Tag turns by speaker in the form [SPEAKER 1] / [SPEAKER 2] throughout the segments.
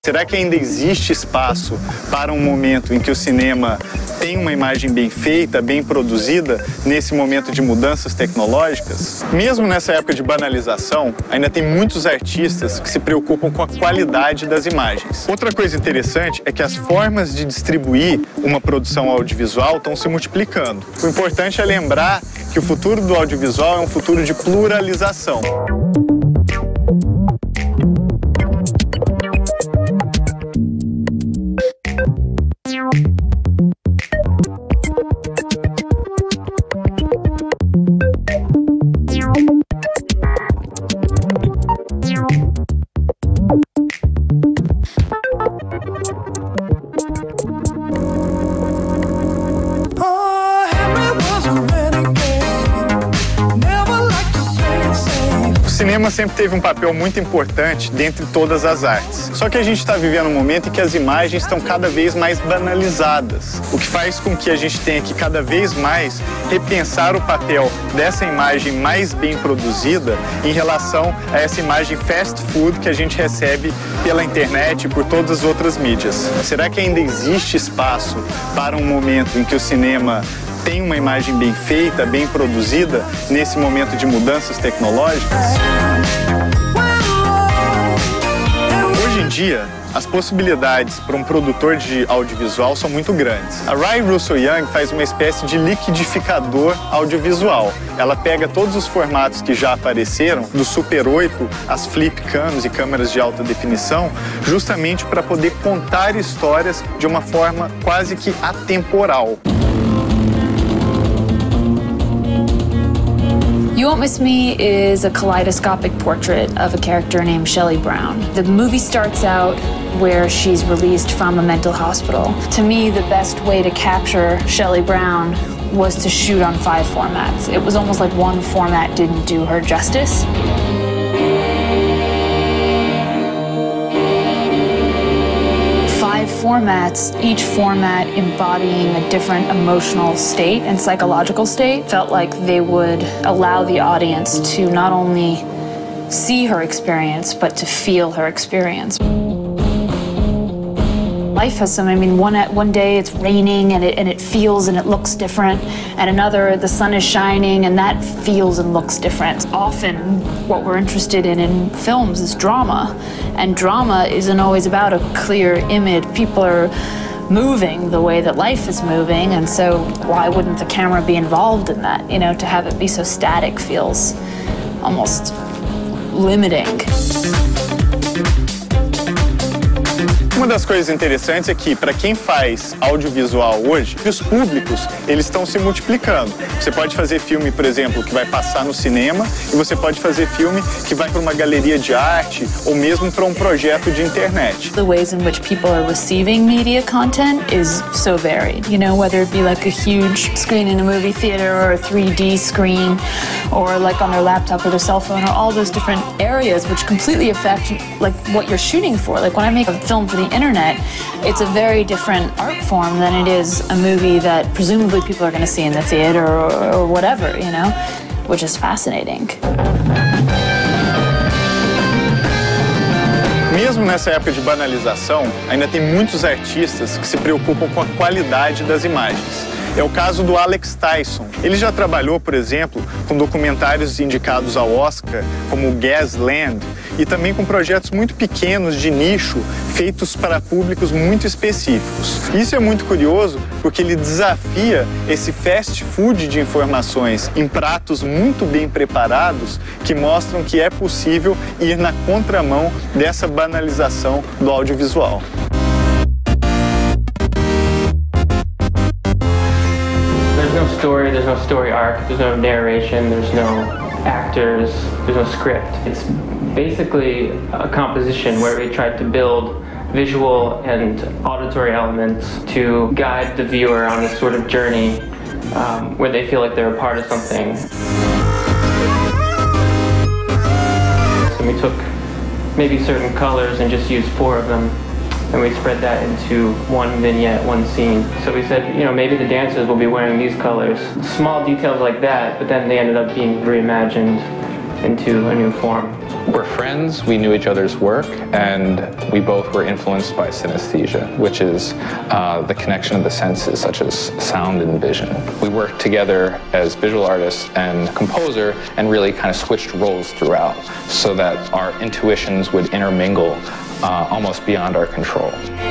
[SPEAKER 1] Será que ainda existe espaço para um momento em que o cinema tem uma imagem bem feita, bem produzida, nesse momento de mudanças tecnológicas? Mesmo nessa época de banalização, ainda tem muitos artistas que se preocupam com a qualidade das imagens. Outra coisa interessante é que as formas de distribuir uma produção audiovisual estão se multiplicando. O importante é lembrar que o futuro do audiovisual é um futuro de pluralização. O cinema sempre teve um papel muito importante dentre todas as artes. Só que a gente está vivendo um momento em que as imagens estão cada vez mais banalizadas, o que faz com que a gente tenha que cada vez mais repensar o papel dessa imagem mais bem produzida em relação a essa imagem fast food que a gente recebe pela internet e por todas as outras mídias. Será que ainda existe espaço para um momento em que o cinema tem uma imagem bem feita, bem produzida, nesse momento de mudanças tecnológicas? Hoje em dia, as possibilidades para um produtor de audiovisual são muito grandes. A Rai Russell Young faz uma espécie de liquidificador audiovisual. Ela pega todos os formatos que já apareceram, do Super 8 às flip cams e câmeras de alta definição, justamente para poder contar histórias de uma forma quase que atemporal.
[SPEAKER 2] You Won't Miss Me is a kaleidoscopic portrait of a character named Shelley Brown. The movie starts out where she's released from a mental hospital. To me, the best way to capture Shelley Brown was to shoot on 5 formats. It was almost like one format didn't do her justice. Formats, each format embodying a different emotional state and psychological state, felt like they would allow the audience to not only see her experience, but to feel her experience. Life has some, one day it's raining and it feels and it looks different, and another the sun is shining and that feels and looks different. Often what we're interested in films is drama, and drama isn't always about a clear image. People are moving the way that life is moving, and so why wouldn't the camera be involved in that? You know, to have it be so static feels almost limiting.
[SPEAKER 1] Uma das coisas interessantes é que, para quem faz audiovisual hoje, os públicos, eles estão se multiplicando. Você pode fazer filme, por exemplo, que vai passar no cinema, e você pode fazer filme que vai para uma galeria de arte ou mesmo para um projeto de internet.
[SPEAKER 2] The ways in which people are receiving media content is so varied. You know, whether it be like a huge screen in a movie theater or a 3D screen, or like on their laptop or their cell phone, or all those different areas which completely affect like what you're shooting for. Like when I make a film for the internet, it's a very different art form than it is a movie that presumably people are going to see in the theater or whatever, you know, which is fascinating.
[SPEAKER 1] Mesmo nessa época de banalização, ainda tem muitos artistas que se preocupam com a qualidade das imagens. É o caso do Alex Tyson. Ele já trabalhou, por exemplo, com documentários indicados ao Oscar, como Gasland, e também com projetos muito pequenos de nicho, feitos para públicos muito específicos. Isso é muito curioso, porque ele desafia esse fast food de informações em pratos muito bem preparados, que mostram que é possível ir na contramão dessa banalização do audiovisual.
[SPEAKER 3] There's no story arc, there's no narration, there's no actors, there's no script. It's basically a composition where we tried to build visual and auditory elements to guide the viewer on this sort of journey where they feel like they're a part of something. So we took maybe certain colors and just used 4 of them, and we spread that into one vignette, one scene. So we said, you know, maybe the dancers will be wearing these colors. Small details like that, but then they ended up being reimagined into a new form.
[SPEAKER 4] We're friends, we knew each other's work, and we both were influenced by synesthesia, which is the connection of the senses, such as sound and vision. We worked together as visual artist and composer and really kind of switched roles throughout so that our intuitions would intermingle almost beyond our control.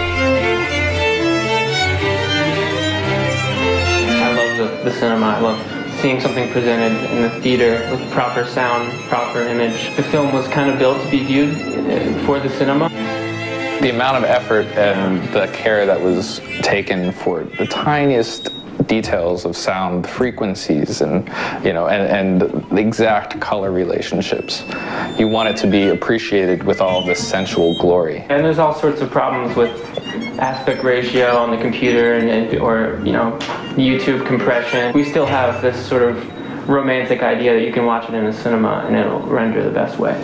[SPEAKER 3] I love the cinema. I love seeing something presented in the theater with proper sound, proper image. The film was kind of built to be viewed for the cinema.
[SPEAKER 4] The amount of effort and the care that was taken for the tiniest details of sound frequencies and the exact color relationships. You want it to be appreciated with all this sensual glory.
[SPEAKER 3] And there's all sorts of problems with aspect ratio on the computer or YouTube compression. We still have this sort of romantic idea that you can watch it in a cinema and it'll render the best way.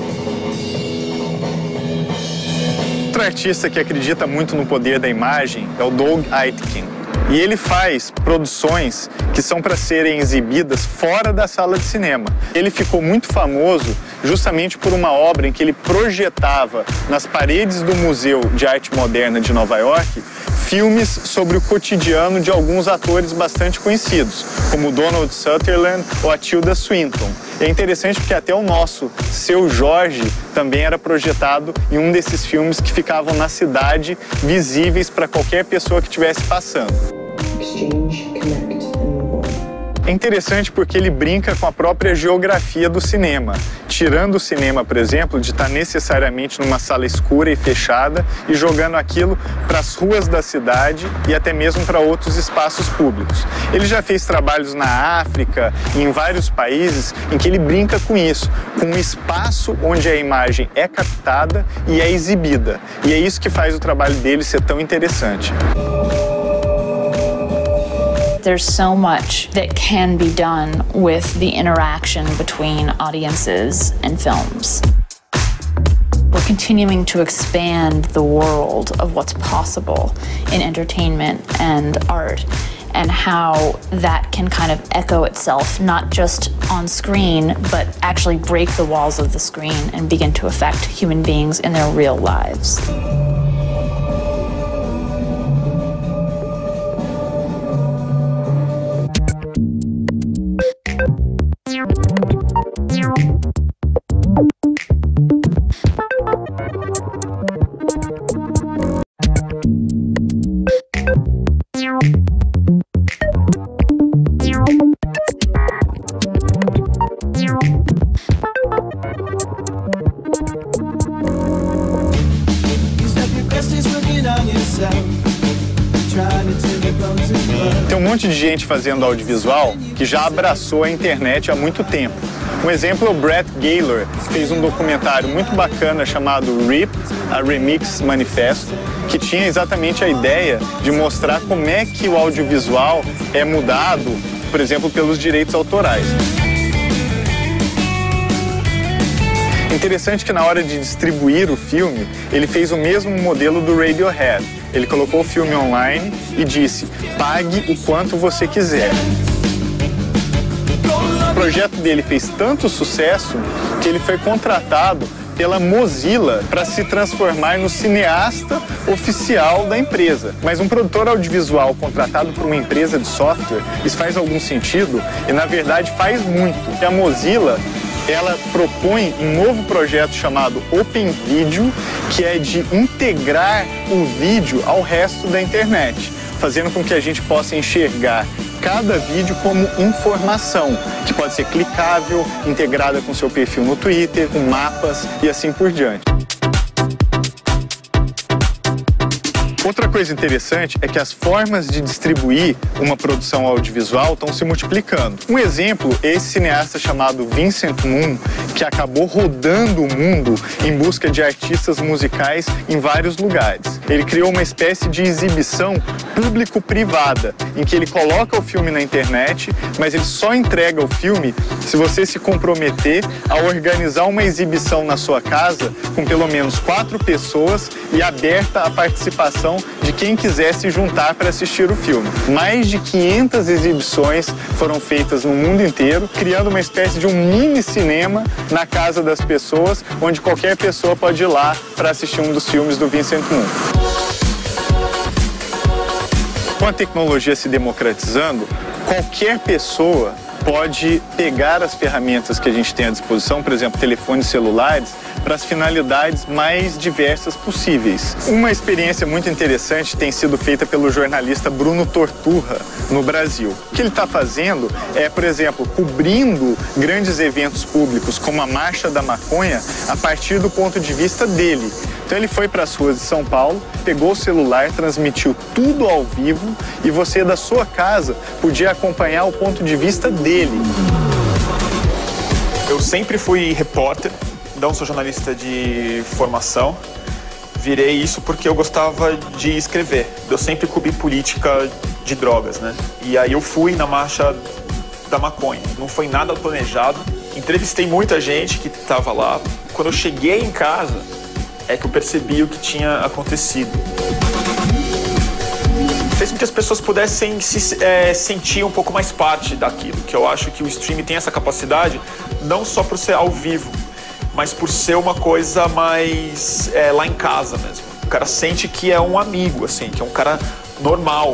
[SPEAKER 1] Outro artista que acredita muito no poder da imagem é o Doug Aitken. E ele faz produções que são para serem exibidas fora da sala de cinema. Ele ficou muito famoso justamente por uma obra em que ele projetava nas paredes do Museu de Arte Moderna de Nova York filmes sobre o cotidiano de alguns atores bastante conhecidos, como Donald Sutherland ou a Tilda Swinton. É interessante porque até o nosso Seu Jorge também era projetado em um desses filmes que ficavam na cidade, visíveis para qualquer pessoa que estivesse passando.
[SPEAKER 5] Exchange, connect,
[SPEAKER 1] É interessante porque ele brinca com a própria geografia do cinema, tirando o cinema, por exemplo, de estar necessariamente numa sala escura e fechada e jogando aquilo para as ruas da cidade e até mesmo para outros espaços públicos. Ele já fez trabalhos na África e em vários países em que ele brinca com isso, com um espaço onde a imagem é captada e é exibida. E é isso que faz o trabalho dele ser tão interessante.
[SPEAKER 2] There's so much that can be done with the interaction between audiences and films. We're continuing to expand the world of what's possible in entertainment and art, and how that can kind of echo itself, not just on screen, but actually break the walls of the screen and begin to affect human beings in their real lives.
[SPEAKER 1] Tem um monte de gente fazendo audiovisual que já abraçou a internet há muito tempo. Um exemplo é o Brett Gaylor, que fez um documentário muito bacana chamado RIP, a Remix Manifesto, que tinha exatamente a ideia de mostrar como é que o audiovisual é mudado, por exemplo, pelos direitos autorais. Interessante que na hora de distribuir o filme, ele fez o mesmo modelo do Radiohead. Ele colocou o filme online e disse: pague o quanto você quiser. O projeto dele fez tanto sucesso que ele foi contratado pela Mozilla para se transformar no cineasta oficial da empresa. Mas um produtor audiovisual contratado por uma empresa de software, isso faz algum sentido? E na verdade faz muito. E a Mozilla, ela propõe um novo projeto chamado Open Video, que é de integrar o vídeo ao resto da internet, fazendo com que a gente possa enxergar cada vídeo como informação, que pode ser clicável, integrada com seu perfil no Twitter, com mapas e assim por diante. Outra coisa interessante é que as formas de distribuir uma produção audiovisual estão se multiplicando. Um exemplo é esse cineasta chamado Vincent Moon, que acabou rodando o mundo em busca de artistas musicais em vários lugares. Ele criou uma espécie de exibição público-privada, em que ele coloca o filme na internet, mas ele só entrega o filme se você se comprometer a organizar uma exibição na sua casa com pelo menos 4 pessoas e aberta a participação disposição de quem quiser se juntar para assistir o filme. Mais de 500 exibições foram feitas no mundo inteiro, criando uma espécie de um mini cinema na casa das pessoas, onde qualquer pessoa pode ir lá para assistir um dos filmes do Vincent Moon. Com a tecnologia se democratizando, qualquer pessoa pode pegar as ferramentas que a gente tem à disposição, por exemplo, telefones celulares, para as finalidades mais diversas possíveis. Uma experiência muito interessante tem sido feita pelo jornalista Bruno Torturra, no Brasil. O que ele está fazendo é, por exemplo, cobrindo grandes eventos públicos, como a Marcha da Maconha, a partir do ponto de vista dele. Então ele foi para as ruas de São Paulo, pegou o celular, transmitiu tudo ao vivo e você da sua casa podia acompanhar o ponto de vista dele.
[SPEAKER 6] Eu sempre fui repórter, não sou jornalista de formação. Virei isso porque eu gostava de escrever. Eu sempre cobri política de drogas, né? E aí eu fui na Marcha da Maconha. Não foi nada planejado. Entrevistei muita gente que estava lá. Quando eu cheguei em casa, é que eu percebi o que tinha acontecido. Fez com que as pessoas pudessem se sentir um pouco mais parte daquilo, que eu acho que o streaming tem essa capacidade, não só por ser ao vivo, mas por ser uma coisa mais lá em casa mesmo. O cara sente que é um amigo, assim, que é um cara normal.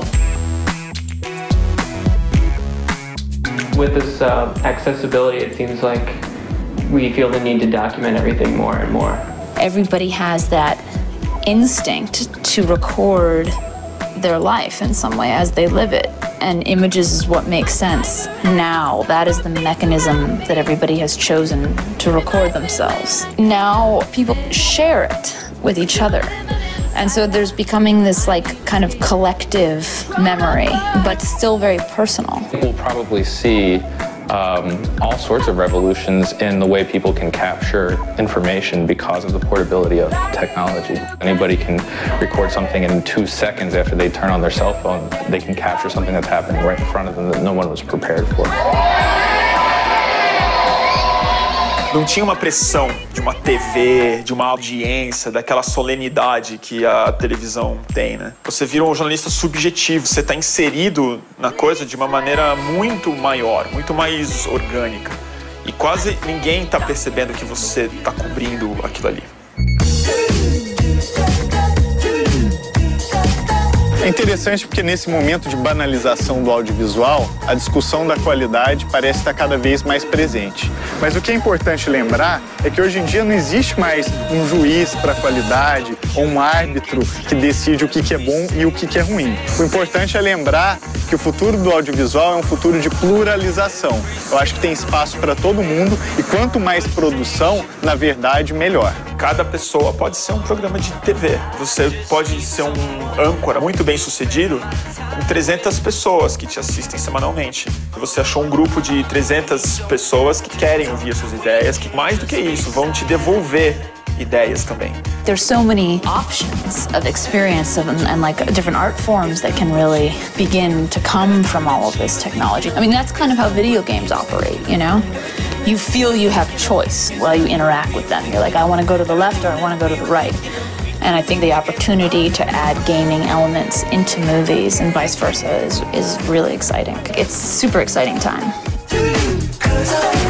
[SPEAKER 3] With this accessibility, it seems like we feel the need to document everything more and more.
[SPEAKER 2] Everybody has that instinct to record their life in some way as they live it. And images is what makes sense now. That is the mechanism that everybody has chosen to record themselves. Now people share it with each other. And so there's becoming this like kind of collective memory, but still very personal.
[SPEAKER 4] We'll probably see all sorts of revolutions in the way people can capture information because of the portability of technology. Anybody can record something in 2 seconds after they turn on their cell phone. They can capture something that's happening right in front of them that no one was prepared for.
[SPEAKER 6] Não tinha uma pressão de uma TV, de uma audiência, daquela solenidade que a televisão tem, né? Você vira um jornalista subjetivo, você está inserido na coisa de uma maneira muito maior, muito mais orgânica. E quase ninguém está percebendo que você está cobrindo aquilo ali.
[SPEAKER 1] É interessante porque nesse momento de banalização do audiovisual, a discussão da qualidade parece estar cada vez mais presente. Mas o que é importante lembrar é que hoje em dia não existe mais um juiz para a qualidade ou um árbitro que decide o que é bom e o que é ruim. O importante é lembrar que o futuro do audiovisual é um futuro de pluralização. Eu acho que tem espaço para todo mundo e quanto mais produção, na verdade, melhor.
[SPEAKER 6] Cada pessoa pode ser um programa de TV. Você pode ser um âncora muito bem sucedido com 300 pessoas que te assistem semanalmente. Você achou um grupo de 300 pessoas que querem ouvir as suas ideias, que mais do que isso, vão te devolver ideias também.
[SPEAKER 2] There's so many options of experience and like different art forms that can really begin to come from all of this technology. I mean, that's kind of how video games operate, you know? You feel you have choice while you interact with them. You're like, I want to go to the left or I want to go to the right. And I think the opportunity to add gaming elements into movies and vice versa is really exciting. It's a super exciting time.